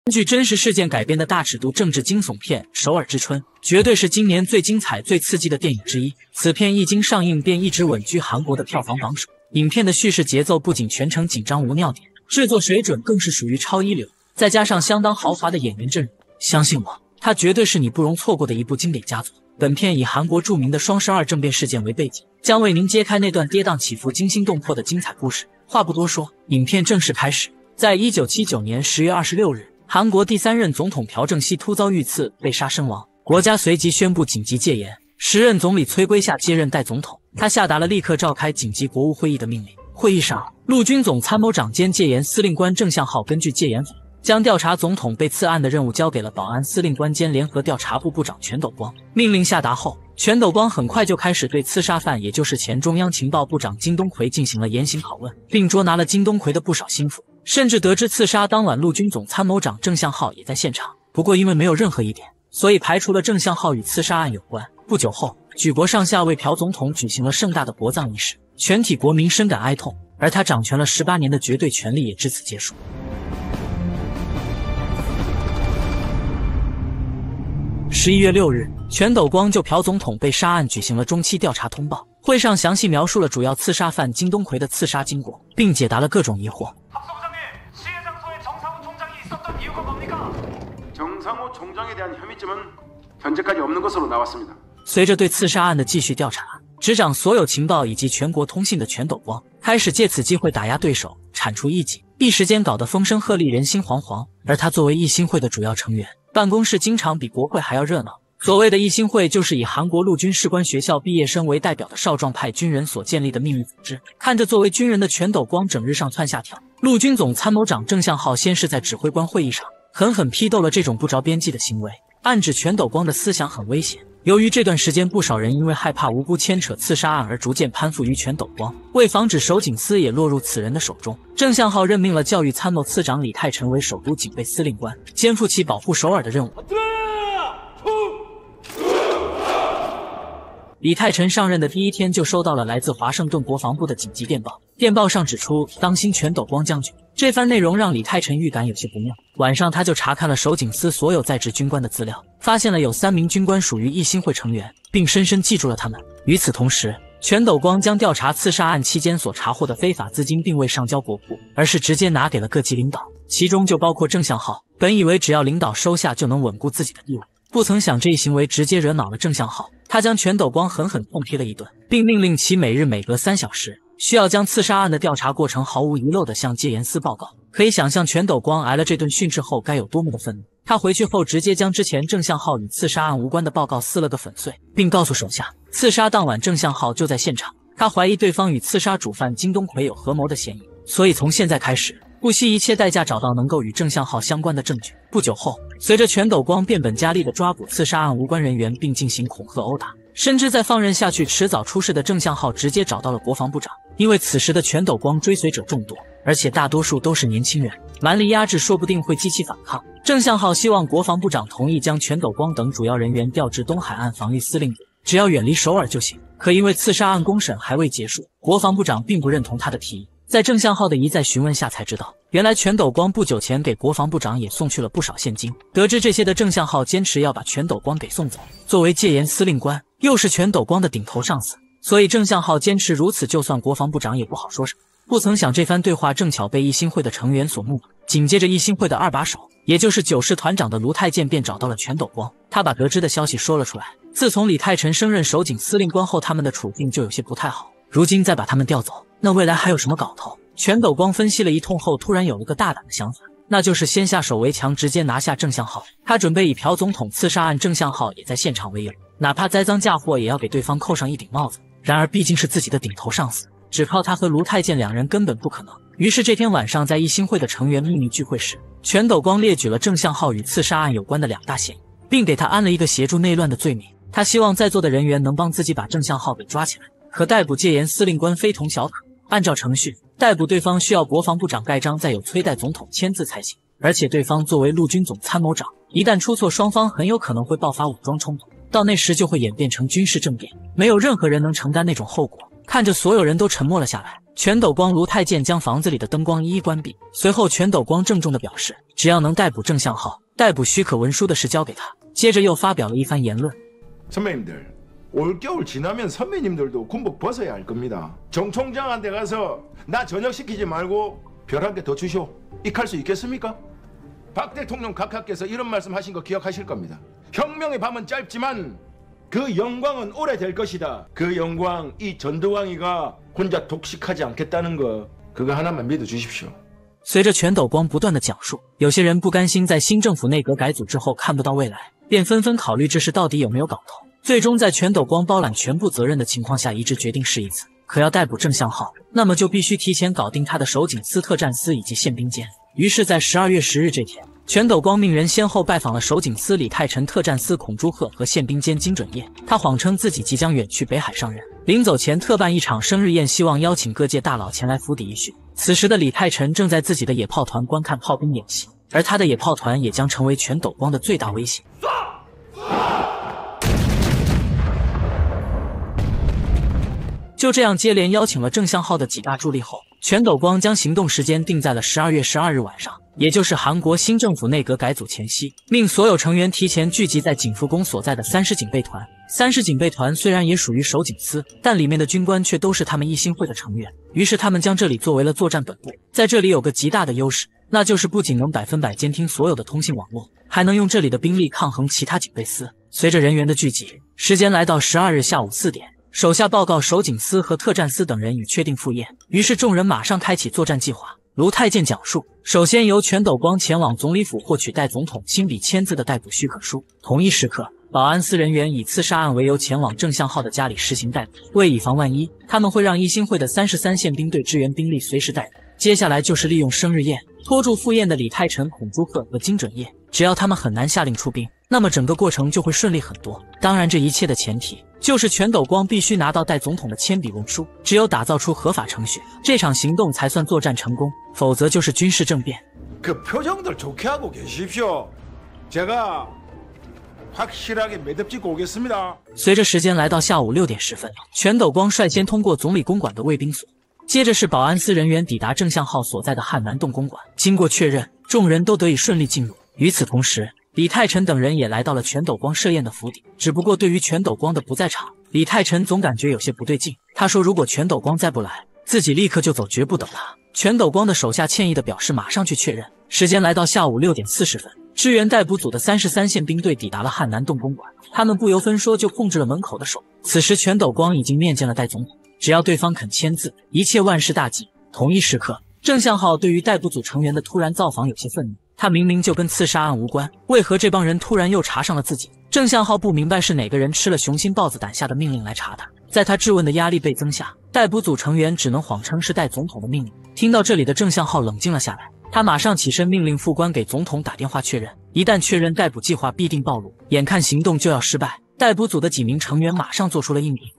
根据真实事件改编的大尺度政治惊悚片《首尔之春》，绝对是今年最精彩、最刺激的电影之一。此片一经上映便一直稳居韩国的票房榜首。影片的叙事节奏不仅全程紧张无尿点，制作水准更是属于超一流，再加上相当豪华的演员阵容，相信我，它绝对是你不容错过的一部经典佳作。本片以韩国著名的双12政变事件为背景，将为您揭开那段跌宕起伏、惊心动魄的精彩故事。话不多说，影片正式开始。在1979年10月26日，韩国第3任总统朴正熙突遭遇刺被杀身亡，国家随即宣布紧急戒严。时任总理崔圭夏接任代总统，他下达了立刻召开紧急国务会议的命令。会议上，陆军总参谋长兼戒严司令官郑相浩根据戒严法，将调查总统被刺案的任务交给了保安司令官兼联合调查部部长全斗光。命令下达后，全斗光很快就开始对刺杀犯，也就是前中央情报部长金东奎进行了严刑拷问，并捉拿了金东奎的不少心腹，甚至得知刺杀当晚陆军总参谋长郑相浩也在现场。不过因为没有任何疑点，所以排除了郑相浩与刺杀案有关。不久后，举国上下为朴总统举行了盛大的国葬仪式，全体国民深感哀痛，而他掌权了18年的绝对权力也至此结束。11月6日，全斗光就朴总统被杀案举行了中期调查通报。会上详细描述了主要刺杀犯金东奎的刺杀经过，并解答了各种疑惑。随着对刺杀案的继续调查，执掌所有情报以及全国通信的全斗光开始借此机会打压对手，铲除异己，一时间搞得风声鹤唳，人心惶惶。而他作为义兴会的主要成员，办公室经常比国会还要热闹。所谓的义兴会，就是以韩国陆军士官学校毕业生为代表的少壮派军人所建立的秘密组织。看着作为军人的全斗光整日上蹿下跳，陆军总参谋长郑相浩先是在指挥官会议上狠狠批斗了这种不着边际的行为，暗指全斗光的思想很危险。由于这段时间不少人因为害怕无辜牵扯刺杀案而逐渐攀附于全斗光，为防止守警司也落入此人的手中，郑相浩任命了教育参谋次长李泰成为首都警备司令官，肩负起保护首尔的任务。李泰成上任的第一天就收到了来自华盛顿国防部的紧急电报，电报上指出当心全斗光将军。这番内容让李泰成预感有些不妙，晚上他就查看了守警司所有在职军官的资料，发现了有3名军官属于义兴会成员，并深深记住了他们。与此同时，全斗光将调查刺杀案期间所查获的非法资金并未上交国库，而是直接拿给了各级领导，其中就包括郑相浩。本以为只要领导收下就能稳固自己的地位，不曾想这一行为直接惹恼了郑相浩，他将全斗光狠狠痛批了一顿，并命令其每隔3小时需要将刺杀案的调查过程毫无遗漏地向戒严司报告。可以想象全斗光挨了这顿训斥后该有多么的愤怒。他回去后直接将之前郑相浩与刺杀案无关的报告撕了个粉碎，并告诉手下，刺杀当晚郑相浩就在现场，他怀疑对方与刺杀主犯金东奎有合谋的嫌疑，所以从现在开始不惜一切代价找到能够与郑相浩相关的证据。不久后，随着全斗光变本加厉地抓捕刺杀案无关人员并进行恐吓殴打，甚至再放任下去迟早出事的郑相浩直接找到了国防部长。因为此时的全斗光追随者众多，而且大多数都是年轻人，蛮力压制说不定会激起反抗。郑相浩希望国防部长同意将全斗光等主要人员调至东海岸防御司令部，只要远离首尔就行。可因为刺杀案公审还未结束，国防部长并不认同他的提议。在郑相浩的一再询问下才知道，原来全斗光不久前给国防部长也送去了不少现金。得知这些的郑相浩坚持要把全斗光给送走，作为戒严司令官，又是全斗光的顶头上司，所以郑相浩坚持如此，就算国防部长也不好说什么。不曾想这番对话正巧被义兴会的成员所目睹，紧接着义兴会的2把手，也就是9师团长的卢泰健便找到了全斗光，他把得知的消息说了出来。自从李泰成升任守警司令官后，他们的处境就有些不太好，如今再把他们调走，那未来还有什么搞头？全斗光分析了一通后，突然有了个大胆的想法，那就是先下手为强，直接拿下郑相浩。他准备以朴总统刺杀案郑相浩也在现场为由，哪怕栽赃嫁祸也要给对方扣上一顶帽子。然而毕竟是自己的顶头上司，只靠他和卢泰健2人根本不可能。于是这天晚上，在义兴会的成员秘密聚会时，全斗光列举了郑相浩与刺杀案有关的2大嫌疑，并给他安了一个协助内乱的罪名。他希望在座的人员能帮自己把郑相浩给抓起来。可逮捕戒严司令官非同小可，按照程序，逮捕对方需要国防部长盖章，再有崔代总统签字才行。而且对方作为陆军总参谋长，一旦出错，双方很有可能会爆发武装冲突，到那时就会演变成军事政变，没有任何人能承担那种后果。看着所有人都沉默了下来， 全斗光、卢太监将房子里的灯光一一关闭。随后，全斗光郑重地表示，只要能逮捕郑相浩，逮捕许可文书的事交给他。接着又发表了一番言论。 선배님들, 올겨울 지나면 선배님들도 군복 벗어야 할 겁니다. 정 총장한테 가서 나 저녁 시키지 말고 별 한 개 더 주쇼. 익할 수 있겠습니까? 박 대통령 각하께서 이런 말씀하신 거 기억하실 겁니다. 혁명의 밤은 짧지만 그 영광은 오래될 것이다. 그 영광 이 전두광이가 혼자 독식하지 않겠다는 거 그거 하나만 믿어주십시오. 随着全斗光不断的讲述，有些人不甘心在新政府内阁改组之后看不到未来，便纷纷考虑这事到底有没有搞头。最终在全斗光包揽全部责任的情况下，一致决定试一次。可要逮捕郑相浩，那么就必须提前搞定他的守警司、特战司以及宪兵监。于是，在12月10日这天，全斗光命人先后拜访了守警司李泰成、特战司孔朱鹤和宪兵监金准业。他谎称自己即将远去北海上任，临走前特办一场生日宴，希望邀请各界大佬前来府邸一叙。此时的李泰成正在自己的野炮团观看炮兵演习，而他的野炮团也将成为全斗光的最大威胁。就这样接连邀请了郑相浩的几大助力后，全斗光将行动时间定在了12月12日晚上，也就是韩国新政府内阁改组前夕，命所有成员提前聚集在景福宫所在的30警备团。30警备团虽然也属于守警司，但里面的军官却都是他们义兴会的成员，于是他们将这里作为了作战本部。在这里有个极大的优势，那就是不仅能100%监听所有的通信网络，还能用这里的兵力抗衡其他警备司。随着人员的聚集，时间来到12日下午4点。手下报告守警司和特战司等人已确定赴宴，于是众人马上开启作战计划。卢太监讲述，首先由全斗光前往总理府获取代总统亲笔签字的逮捕许可书。同一时刻，保安司人员以刺杀案为由前往郑相浩的家里实行逮捕。为以防万一，他们会让义兴会的33宪兵队支援兵力随时逮捕。接下来就是利用生日宴拖住赴宴的李泰成、孔朱鹤和金准业，只要他们很难下令出兵，那么整个过程就会顺利很多。当然，这一切的前提就是全斗光必须拿到代总统的签笔文书，只有打造出合法程序，这场行动才算作战成功，否则就是军事政变。 그 표정들 좋게 하고 계십시오. 제가 확실하게 매듭짓고 오겠습니다. 随着时间来到下午6点10分，全斗光率先通过总理公馆的卫兵所，接着是保安司人员抵达郑相浩所在的汉南洞公馆。经过确认，众人都得以顺利进入。与此同时，李泰成等人也来到了全斗光设宴的府邸。只不过对于全斗光的不在场，李泰成总感觉有些不对劲。他说，如果全斗光再不来，自己立刻就走，绝不等他。全斗光的手下歉意地表示马上去确认。时间来到下午6点40分，支援逮捕组的33宪兵队抵达了汉南洞公馆，他们不由分说就控制了门口的手。此时全斗光已经面见了代总统，只要对方肯签字，一切万事大吉。同一时刻，郑相浩对于逮捕组成员的突然造访有些愤怒，他明明就跟刺杀案无关，为何这帮人突然又查上了自己？郑相浩不明白是哪个人吃了雄心豹子胆下的命令来查他。在他质问的压力倍增下，逮捕组成员只能谎称是代总统的命令。听到这里的郑相浩冷静了下来，他马上起身命令副官给总统打电话确认，一旦确认逮捕计划必定暴露，眼看行动就要失败，逮捕组的几名成员马上做出了应应。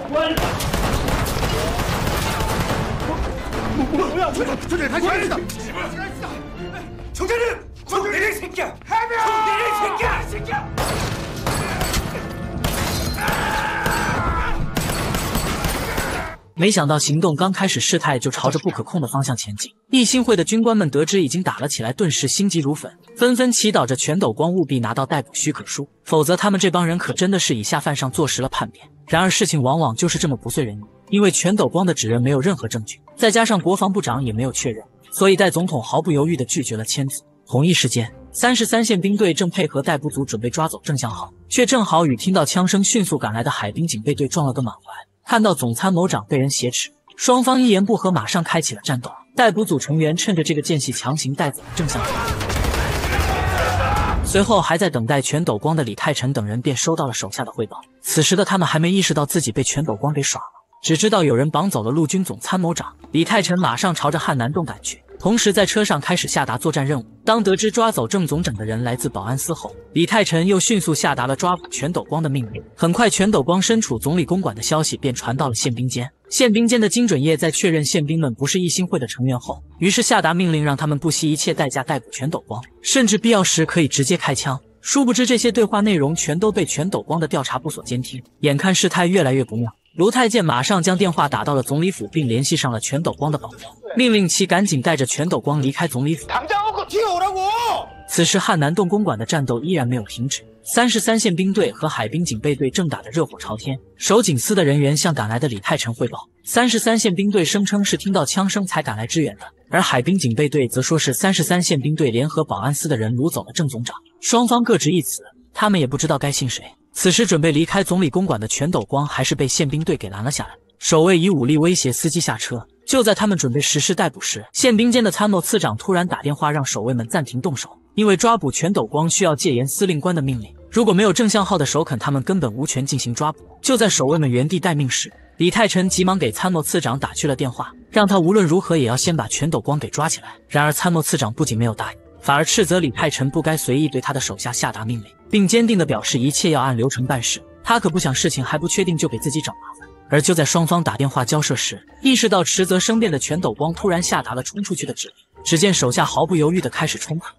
没想到行动刚开始，事态就朝着不可控的方向前进。义兴会的军官们得知已经打了起来，顿时心急如焚，纷纷祈祷着全斗光务必拿到逮捕许可书，否则他们这帮人可真的是以下犯上，坐实了叛变。然而事情往往就是这么不遂人意，因为全斗光的指认没有任何证据，再加上国防部长也没有确认，所以代总统毫不犹豫地拒绝了签字。同一时间，33宪兵队正配合逮捕组准备抓走郑相浩，却正好与听到枪声迅速赶来的海兵警备队撞了个满怀。看到总参谋长被人挟持，双方一言不合，马上开启了战斗。逮捕组成员趁着这个间隙强行带走了郑相浩。随后还在等待全斗光的李泰成等人便收到了手下的汇报。此时的他们还没意识到自己被全斗光给耍了，只知道有人绑走了陆军总参谋长。李泰成马上朝着汉南洞赶去，同时在车上开始下达作战任务。当得知抓走郑总长的人来自保安司后，李泰成又迅速下达了抓捕全斗光的命令。很快，全斗光身处总理公馆的消息便传到了宪兵监。宪兵监的金准业在确认宪兵们不是义兴会的成员后，于是下达命令，让他们不惜一切代价逮捕全斗光，甚至必要时可以直接开枪。殊不知这些对话内容全都被全斗光的调查部所监听。眼看事态越来越不妙， 卢太监马上将电话打到了总理府，并联系上了全斗光的保镖，命令其赶紧带着全斗光离开总理府。此时汉南洞公馆的战斗依然没有停止，33宪兵队和海滨警备队正打得热火朝天。守警司的人员向赶来的李泰成汇报，33宪兵队声称是听到枪声才赶来支援的，而海滨警备队则说是33宪兵队联合保安司的人掳走了郑总长。双方各执一词，他们也不知道该信谁。此时准备离开总理公馆的全斗光还是被宪兵队给拦了下来，守卫以武力威胁司机下车。就在他们准备实施逮捕时，宪兵间的参谋次长突然打电话让守卫们暂停动手，因为抓捕全斗光需要戒严司令官的命令，如果没有郑相浩的首肯，他们根本无权进行抓捕。就在守卫们原地待命时，李泰成急忙给参谋次长打去了电话，让他无论如何也要先把全斗光给抓起来。然而参谋次长不仅没有答应，反而斥责李泰成不该随意对他的手下下达命令，并坚定地表示一切要按流程办事，他可不想事情还不确定就给自己找麻烦。而就在双方打电话交涉时，意识到迟则生变的全斗光突然下达了冲出去的指令，只见手下毫不犹豫地开始冲啊！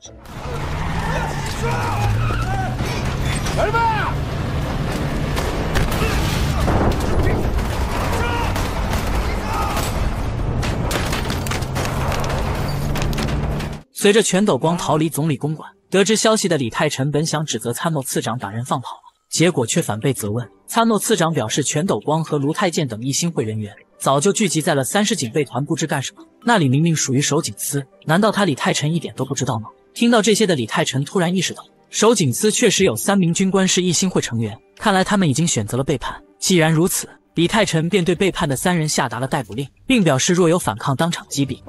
随着全斗光逃离总理公馆，得知消息的李泰成本想指责参谋次长把人放跑了，结果却反被责问。参谋次长表示，全斗光和卢太监等义兴会人员早就聚集在了30警备团，不知干什么，那里明明属于守警司，难道他李泰成一点都不知道吗？听到这些的李泰成突然意识到，守警司确实有3名军官是义兴会成员，看来他们已经选择了背叛。既然如此，李泰成便对背叛的3人下达了逮捕令，并表示若有反抗当场击毙。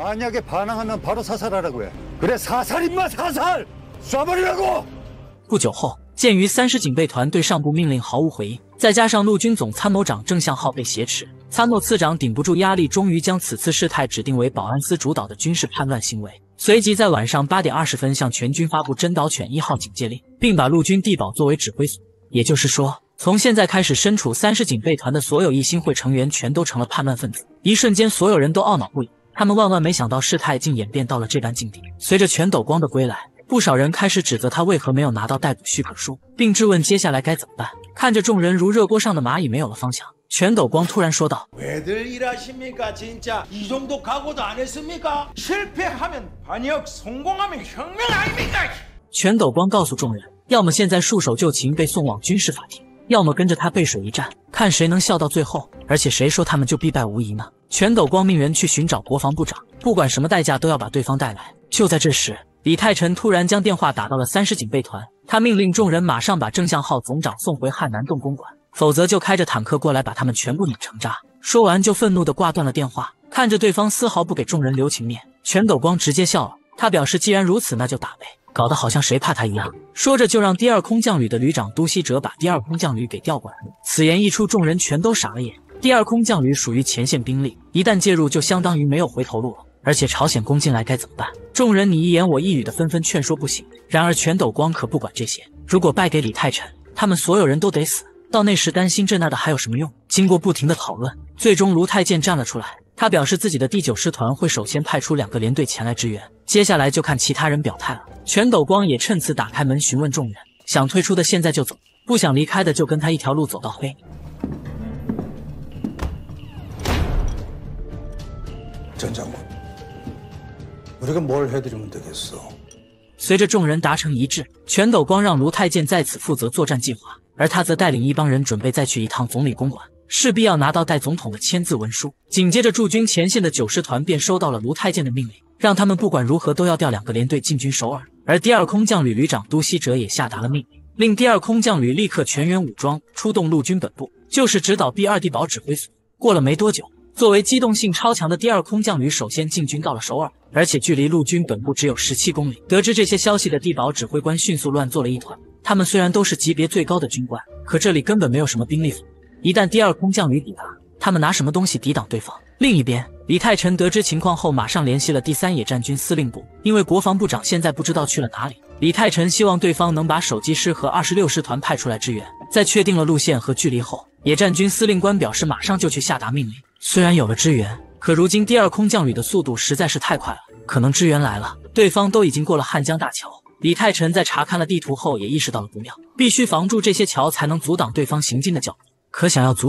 不久后，鉴于30警备团对上部命令毫无回应，再加上陆军总参谋长郑相浩被挟持，参谋次长顶不住压力，终于将此次事态指定为保安司主导的军事叛乱行为。随即在晚上8点20分向全军发布真岛犬1号警戒令，并把陆军地保作为指挥所。也就是说，从现在开始，身处30警备团的所有义兴会成员全都成了叛乱分子。一瞬间，所有人都懊恼不已，他们万万没想到事态竟演变到了这般境地。随着全斗光的归来，不少人开始指责他为何没有拿到逮捕许可书，并质问接下来该怎么办。看着众人如热锅上的蚂蚁，没有了方向，全斗光突然说道：全斗光告诉众人，要么现在束手就擒被送往军事法庭，要么跟着他背水一战，看谁能笑到最后。而且谁说他们就必败无疑呢？全斗光命人去寻找国防部长，不管什么代价都要把对方带来。就在这时，李泰成突然将电话打到了30警备团，他命令众人马上把郑相浩总长送回汉南洞公馆，否则就开着坦克过来把他们全部碾成渣。说完就愤怒地挂断了电话。看着对方丝毫不给众人留情面，全斗光直接笑了，他表示既然如此那就打呗，搞得好像谁怕他一样。说着就让第2空降旅的旅长都希哲把第2空降旅给调过来。此言一出，众人全都傻了眼。第2空降旅属于前线兵力，一旦介入就相当于没有回头路了，而且朝鲜攻进来该怎么办？众人你一言我一语的纷纷劝说不行。然而全斗光可不管这些，如果败给李泰成，他们所有人都得死，到那时担心这那的还有什么用？经过不停的讨论，最终卢太监站了出来，他表示自己的第9师团会首先派出2个连队前来支援，接下来就看其他人表态了。全斗光也趁此打开门询问众人，想退出的现在就走，不想离开的就跟他一条路走到黑。 전 장군, 우리가 뭘 해드리면 되겠어? 随着众人达成一致，全斗光让卢太监在此负责作战计划，而他则带领一帮人准备再去一趟总理公馆，势必要拿到代总统的签字文书。紧接着驻军前线的9师团便收到了卢太监的命令，让他们不管如何都要调2个连队进军首尔。而第2空降旅旅长都希哲也下达了命令，令第2空降旅立刻全员武装，出动陆军本部，就是指导 B2 地保指挥所。过了没多久，作为机动性超强的第2空降旅首先进军到了首尔，而且距离陆军本部只有17公里。得知这些消息的地保指挥官迅速乱作了一团。他们虽然都是级别最高的军官，可这里根本没有什么兵力。一旦第2空降旅抵达，他们拿什么东西抵挡对方？另一边，李泰成得知情况后，马上联系了第3野战军司令部，因为国防部长现在不知道去了哪里。李泰成希望对方能把手机师和26师团派出来支援。在确定了路线和距离后，野战军司令官表示马上就去下达命令。虽然有了支援，可如今第2空降旅的速度实在是太快了，可能支援来了，对方都已经过了汉江大桥。李泰成在查看了地图后也意识到了不妙，必须防住这些桥才能阻挡对方行进的脚步。可想要阻止，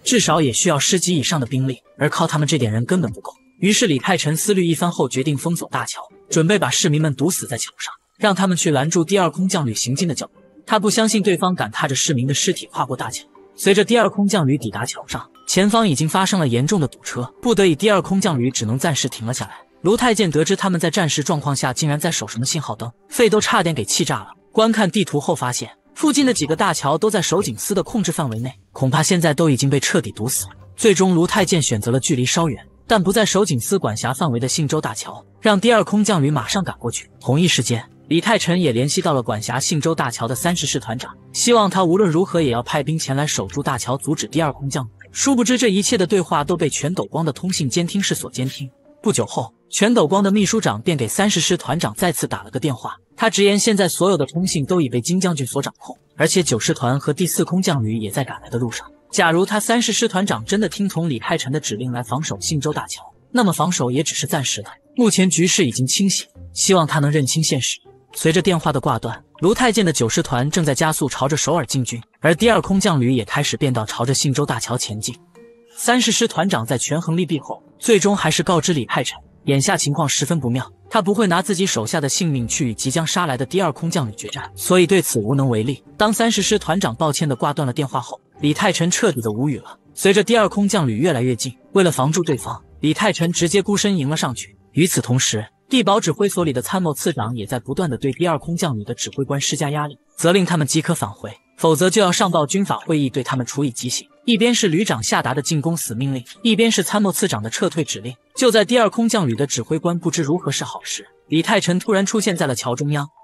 至少也需要10级以上的兵力，而靠他们这点人根本不够。于是李泰成思虑一番后，决定封锁大桥，准备把市民们堵死在桥上，让他们去拦住第2空降旅行进的脚步。他不相信对方敢踏着市民的尸体跨过大桥。随着第2空降旅抵达桥上，前方已经发生了严重的堵车，不得已第2空降旅只能暂时停了下来。卢太监得知他们在战时状况下竟然在守什么信号灯，肺都差点给气炸了。观看地图后发现，附近的几个大桥都在守警司的控制范围内，恐怕现在都已经被彻底堵死了。最终卢太监选择了距离稍远但不在守警司管辖范围的信州大桥，让第2空降旅马上赶过去。同一时间，李泰成也联系到了管辖信州大桥的30师团长，希望他无论如何也要派兵前来守住大桥，阻止第2空降旅。殊不知这一切的对话都被全斗光的通信监听室所监听。不久后，全斗光的秘书长便给30师团长再次打了个电话，他直言现在所有的通信都已被金将军所掌控，而且9师团和第4空降旅也在赶来的路上。假如他30师团长真的听从李泰成的指令来防守信州大桥，那么防守也只是暂时的，目前局势已经清醒，希望他能认清现实。随着电话的挂断，卢太监的9师团正在加速朝着首尔进军，而第2空降旅也开始变道朝着信州大桥前进。30师团长在权衡利弊后，最终还是告知李泰成，眼下情况十分不妙，他不会拿自己手下的性命去与即将杀来的第2空降旅决战，所以对此无能为力。当30师团长抱歉地挂断了电话后，李泰成彻底的无语了。随着第2空降旅越来越近，为了防住对方，李泰成直接孤身迎了上去。与此同时，地保指挥所里的参谋次长也在不断地对第2空降旅的指挥官施加压力，责令他们即刻返回，否则就要上报军法会议对他们处以极刑。一边是旅长下达的进攻死命令，一边是参谋次长的撤退指令。就在第2空降旅的指挥官不知如何是好时，李泰成突然出现在了桥中央。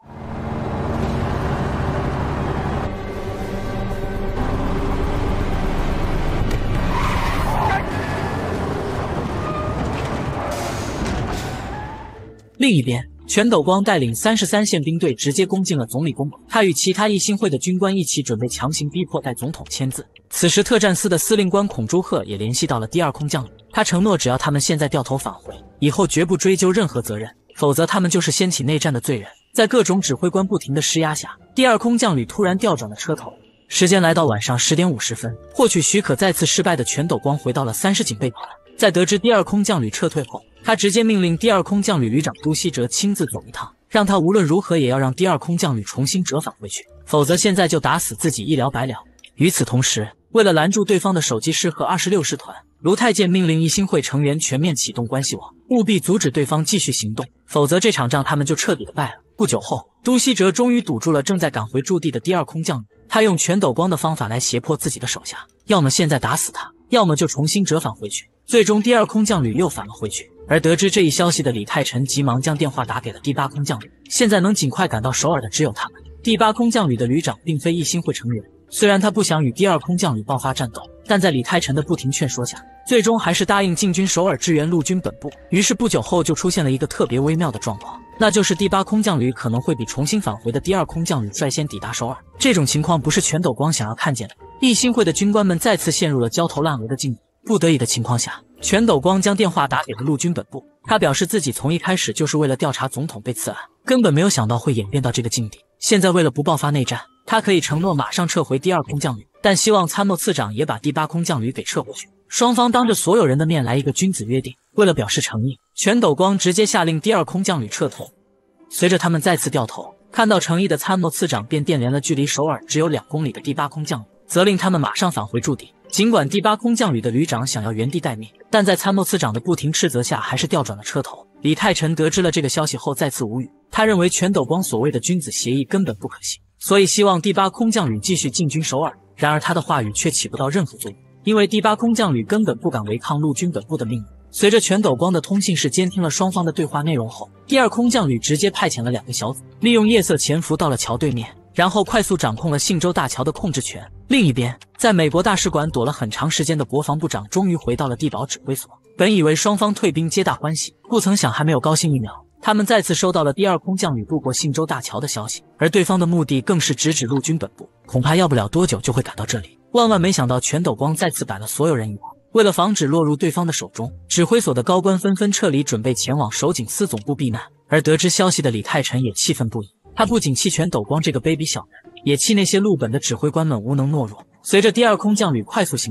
另一边，全斗光带领33线兵队直接攻进了总理宫，他与其他义兴会的军官一起准备强行逼迫代总统签字。此时特战司的司令官孔朱鹤也联系到了第2空降旅，他承诺只要他们现在掉头返回，以后绝不追究任何责任，否则他们就是掀起内战的罪人。在各种指挥官不停的施压下，第2空降旅突然调转了车头。时间来到晚上10点50分，获取许可再次失败的全斗光回到了30警备团。在得知第2空降旅撤退后，他直接命令第2空降旅旅长都希哲亲自走一趟，让他无论如何也要让第2空降旅重新折返回去，否则现在就打死自己一了百了。与此同时，为了拦住对方的手机师和26师团，卢太监命令义兴会成员全面启动关系网，务必阻止对方继续行动，否则这场仗他们就彻底的败了。不久后，都希哲终于堵住了正在赶回驻地的第2空降旅，他用全斗光的方法来胁迫自己的手下，要么现在打死他，要么就重新折返回去。最终第2空降旅又返了回去，而得知这一消息的李泰成急忙将电话打给了第8空降旅，现在能尽快赶到首尔的只有他们。第8空降旅的旅长并非义兴会成员，虽然他不想与第2空降旅爆发战斗，但在李泰成的不停劝说下，最终还是答应进军首尔支援陆军本部。于是不久后就出现了一个特别微妙的状况，那就是第8空降旅可能会比重新返回的第2空降旅率先抵达首尔。这种情况不是全斗光想要看见的，义兴会的军官们再次陷入了焦头烂额的境地。不得已的情况下，全斗光将电话打给了陆军本部，他表示自己从一开始就是为了调查总统被刺案，根本没有想到会演变到这个境地。现在为了不爆发内战，他可以承诺马上撤回第2空降旅，但希望参谋次长也把第8空降旅给撤回去。双方当着所有人的面来一个君子约定。为了表示诚意，全斗光直接下令第2空降旅撤退。随着他们再次掉头，看到诚意的参谋次长便电联了距离首尔只有2公里的第8空降旅，责令他们马上返回驻地。尽管第8空降旅的旅长想要原地待命，但在参谋次长的不停斥责下，还是调转了车头。李泰成得知了这个消息后再次无语，他认为全斗光所谓的君子协议根本不可行，所以希望第8空降旅继续进军首尔。然而他的话语却起不到任何作用，因为第8空降旅根本不敢违抗陆军本部的命令。随着全斗光的通信室监听了双方的对话内容后，第2空降旅直接派遣了2个小组，利用夜色潜伏到了桥对面，然后快速掌控了信州大桥的控制权。另一边，在美国大使馆躲了很长时间的国防部长终于回到了地保指挥所，本以为双方退兵皆大欢喜，不曾想还没有高兴一秒，他们再次收到了第2空降旅渡过信州大桥的消息，而对方的目的更是直指陆军本部，恐怕要不了多久就会赶到这里。万万没想到全斗光再次摆了所有人一道，为了防止落入对方的手中，指挥所的高官纷纷撤离，准备前往守警司总部避难。而得知消息的李泰成也气愤不已，他不仅气全斗光这个卑鄙小人，也气那些陆本的指挥官们无能懦弱。随着第2空降旅快速行进，他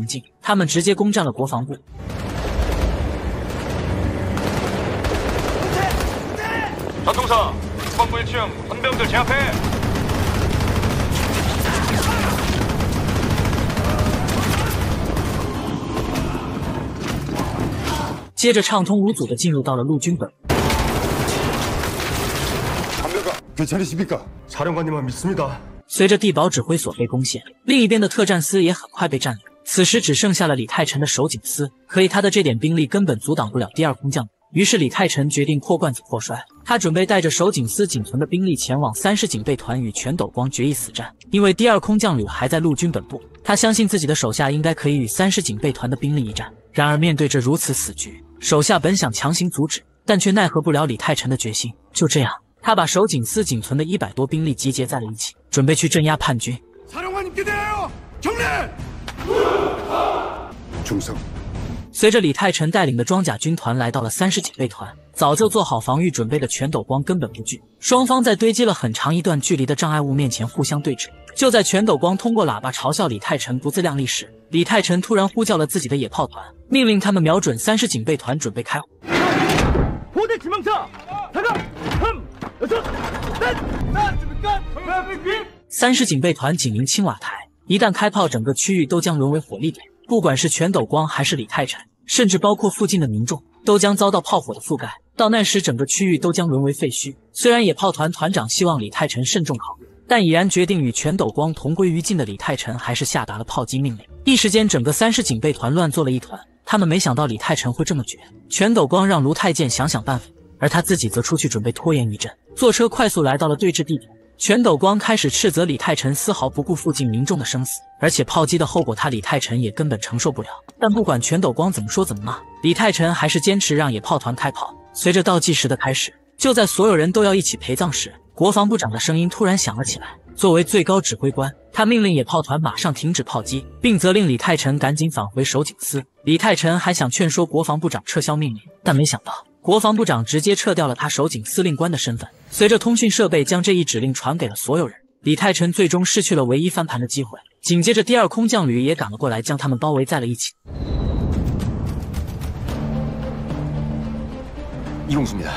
他们直接攻占了国防部。 전통사, 국방부 1층 헌병들 제압해. 接着畅通无阻地进入到了陆军本部。 담배가 괜찮으십니까? 사령관님만 믿습니다. 随着地堡指挥所被攻陷，另一边的特战司也很快被占领。此时只剩下了李泰臣的守警司，可以他的这点兵力根本阻挡不了第二空降旅。于是李泰臣决定破罐子破摔，他准备带着守警司仅存的兵力前往30警备团与全斗光决一死战。因为第二空降旅还在陆军本部，他相信自己的手下应该可以与30警备团的兵力一战。然而面对着如此死局，手下本想强行阻止，但却奈何不了李泰臣的决心。就这样，他把守警司仅存的100多兵力集结在了一起，准备去镇压叛军。 사령관님께 대하여 경례! 중성. 随着李泰臣带领的装甲军团来到了30警备团，早就做好防御准备的全斗光根本不惧。双方在堆积了很长一段距离的障碍物面前互相对峙。就在全斗光通过喇叭嘲笑李泰臣不自量力时，李泰臣突然呼叫了自己的野炮团，命令他们瞄准30警备团准备开火。 포대 지망차, 사각, 30警备团紧邻青瓦台，一旦开炮，整个区域都将沦为火力点。不管是全斗光还是李泰臣，甚至包括附近的民众，都将遭到炮火的覆盖。到那时，整个区域都将沦为废墟。虽然野炮团团长希望李泰臣慎重考虑，但已然决定与全斗光同归于尽的李泰臣还是下达了炮击命令。一时间，整个30警备团乱作了一团。他们没想到李泰臣会这么绝。全斗光让卢太监想想办法，而他自己则出去准备拖延一阵，坐车快速来到了对峙地点。全斗光开始斥责李泰臣丝毫不顾附近民众的生死，而且炮击的后果他李泰臣也根本承受不了。但不管全斗光怎么说怎么骂，李泰臣还是坚持让野炮团开炮。随着倒计时的开始，就在所有人都要一起陪葬时，国防部长的声音突然响了起来。作为最高指挥官，他命令野炮团马上停止炮击，并责令李泰臣赶紧返回守警司。李泰臣还想劝说国防部长撤销命令，但没想到国防部长直接撤掉了他守警司令官的身份。随着通讯设备将这一指令传给了所有人，李泰臣最终失去了唯一翻盘的机会。紧接着，第二空降旅也赶了过来，将他们包围在了一起。 이용수입니다.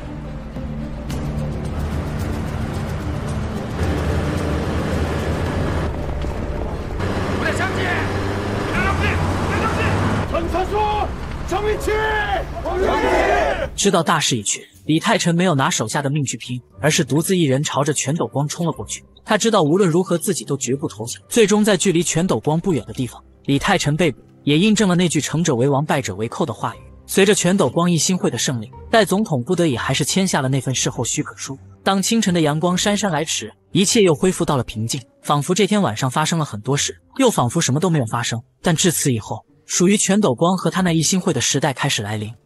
전사수 정위치! 知道大势已去，李泰臣没有拿手下的命去拼，而是独自一人朝着全斗光冲了过去。他知道无论如何自己都绝不投降。最终在距离全斗光不远的地方，李泰臣被捕，也印证了那句成者为王败者为寇的话语。随着全斗光一心会的胜利，戴总统不得已还是签下了那份事后许可书。当清晨的阳光姗姗来迟，一切又恢复到了平静，仿佛这天晚上发生了很多事，又仿佛什么都没有发生。但至此以后，属于全斗光和他那一心会的时代开始来临。